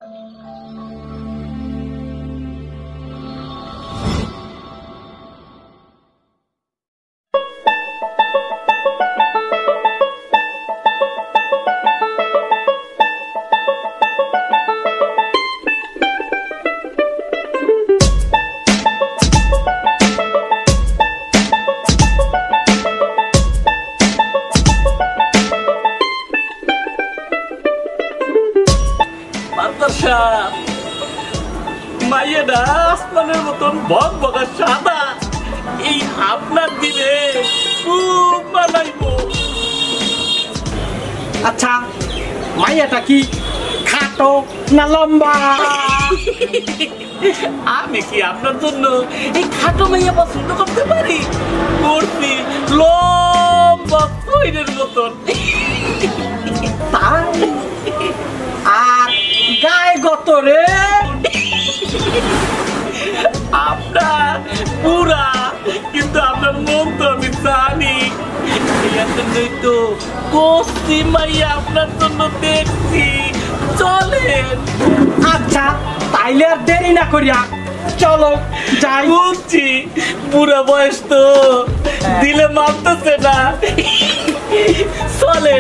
মাইয়াটা আসমানের মতন বকবকা সাদা, এই আপনার দিলে খুব মানাইবো। আচ্ছা, মাইয়াটা কি খাটো না লম্বা? আমি কি আপনার জন্য এই খাটো মাইয়া পছন্দ করতে পারি? করছি লম্বা কইরের মতন। আর গায়ে গত রে আপনার পুরা, কিন্তু আপনার মন তো আমি জানি। তো কষ্টি মাইয়া আপনার জন্য দেখছি, চলেন। আচ্ছা, তাইলে আর দেরি না করিয়া চলো যাই। বুঝছি, পুরা বয়স তো দিলে মানতেছে না, চলেন।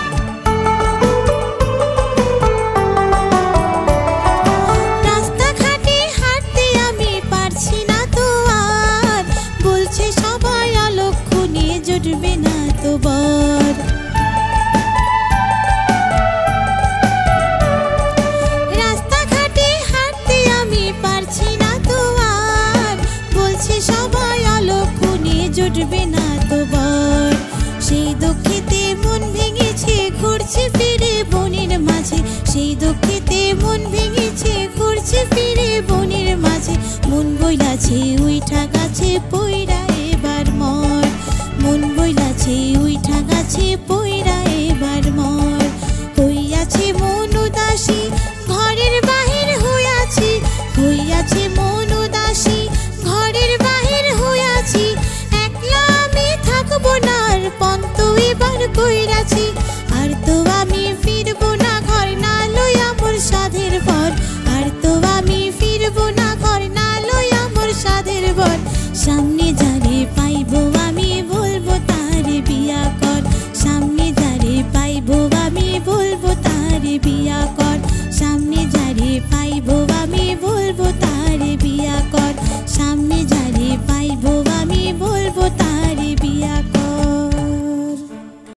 রাস্তাঘাট গাছে উইঠা